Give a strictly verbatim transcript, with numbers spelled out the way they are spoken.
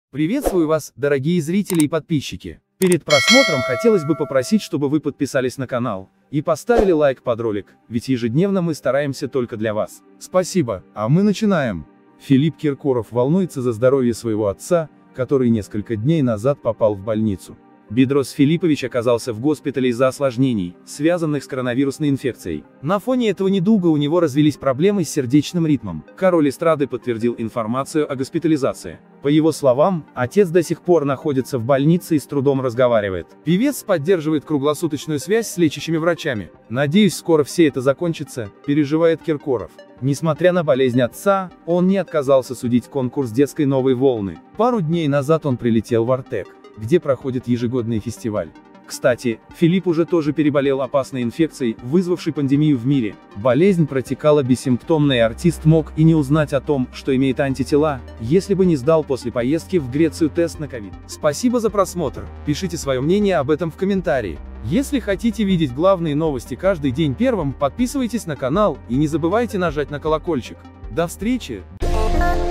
Приветствую вас, дорогие зрители и подписчики. Перед просмотром хотелось бы попросить, чтобы вы подписались на канал и поставили лайк под ролик, ведь ежедневно мы стараемся только для вас. Спасибо, а мы начинаем. Филипп Киркоров волнуется за здоровье своего отца, который несколько дней назад попал в больницу. Бедрос Филиппович оказался в госпитале из-за осложнений, связанных с коронавирусной инфекцией. На фоне этого недуга у него развились проблемы с сердечным ритмом. Король эстрады подтвердил информацию о госпитализации. По его словам, отец до сих пор находится в больнице и с трудом разговаривает. Певец поддерживает круглосуточную связь с лечащими врачами. «Надеюсь, скоро все это закончится», — переживает Киркоров. Несмотря на болезнь отца, он не отказался судить конкурс детской «Новой волны». Пару дней назад он прилетел в Артек, где проходит ежегодный фестиваль. Кстати, Филипп уже тоже переболел опасной инфекцией, вызвавшей пандемию в мире. Болезнь протекала бессимптомно, и артист мог и не узнать о том, что имеет антитела, если бы не сдал после поездки в Грецию тест на ковид. Спасибо за просмотр, пишите свое мнение об этом в комментарии. Если хотите видеть главные новости каждый день первым, подписывайтесь на канал и не забывайте нажать на колокольчик. До встречи!